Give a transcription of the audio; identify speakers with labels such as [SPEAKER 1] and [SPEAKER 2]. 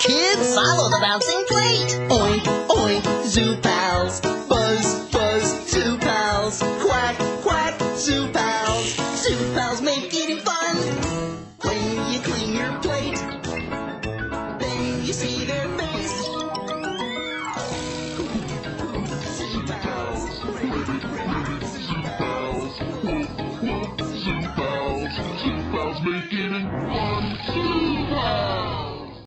[SPEAKER 1] kids, follow the bouncing plate. Oink, oink, Zoo Pals. Buzz, buzz, Zoo Pals. Quack, quack, Zoo Pals. Zoo Pals make eating fun. When you clean your plate, then you see their face.